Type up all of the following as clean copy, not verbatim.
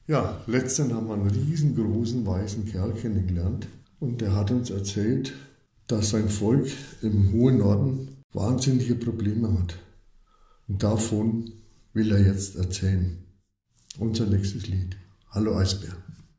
Ja, letztens haben wir einen riesengroßen weißen Kerl kennengelernt und der hat uns erzählt, dass sein Volk im hohen Norden wahnsinnige Probleme hat. Und davon will er jetzt erzählen. Unser nächstes Lied. Hallo Eisbär.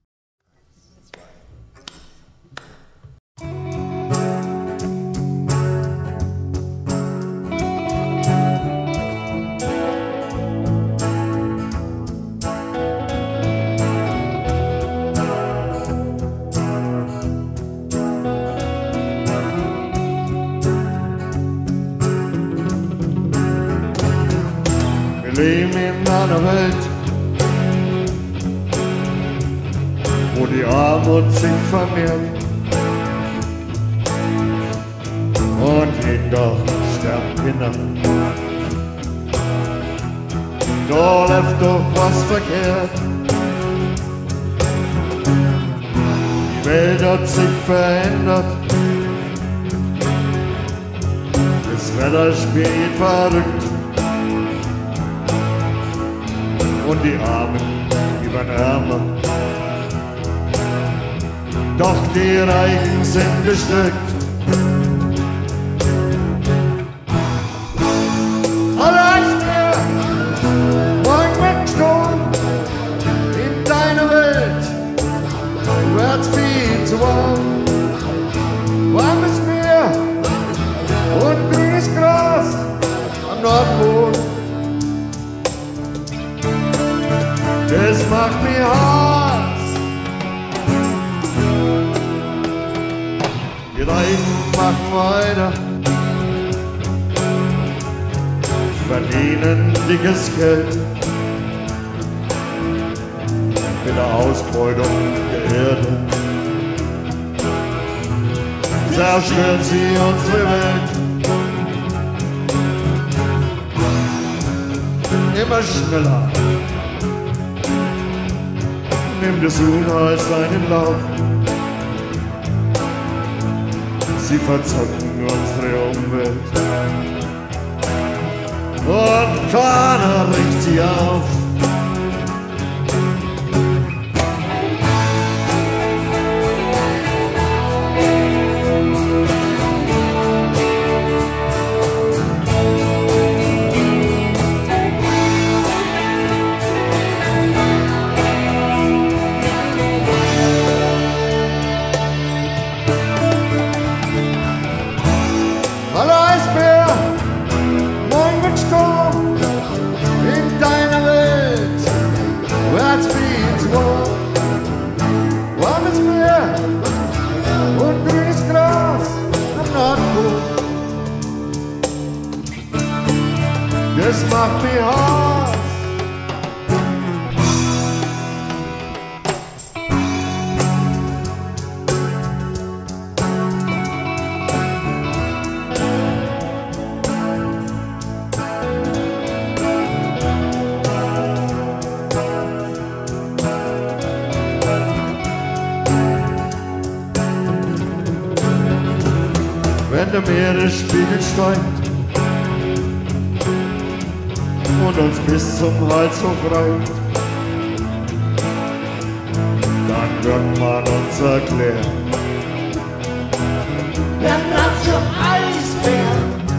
Wir leben in einer Welt, wo die Armut sich vermehrt und jeder sterbt Kinder. Da läuft doch was verkehrt. Die Welt hat sich verändert, das Wetter spielt verrückt. Und die Armen übern Ärmer. Doch die Reichen sind bestückt. Hallo Eisbär, morgen wird Sturm in deiner Welt. Wird's viel zu warm. Warmes Meer und grünes Gras am Nordpol. Das macht mich Hass. Die Reichen machen weiter, verdienen dickes Geld mit der Ausbeutung der Erde. Zerstören sie unsere Welt. Immer schneller nimmt das Unheil seinen Lauf. Sie verzocken unsere Umwelt und keiner regt sie auf. Hallo Eisbär, morgen wird Sturm in deiner Welt. Wird's viel zu warm. Warmes Meer und grünes Gras am Nordpol. Das macht mich Hass. Wenn der Meeresspiegel steigt und uns bis zum Hals hochreicht, dann wird man uns erklären, Wer bleibt zum Eisbär?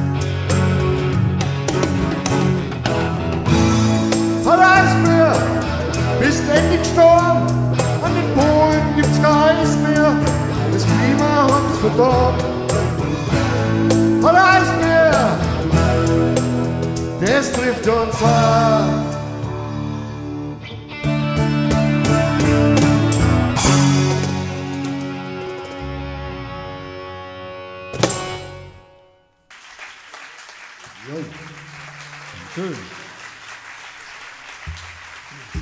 Hallo Eisbär, bist endlich gestorben, an den Polen gibt's kein Eis mehr, das Klima hat's verdorben. Hallo Eisbär, das trifft uns an. Jo, schön.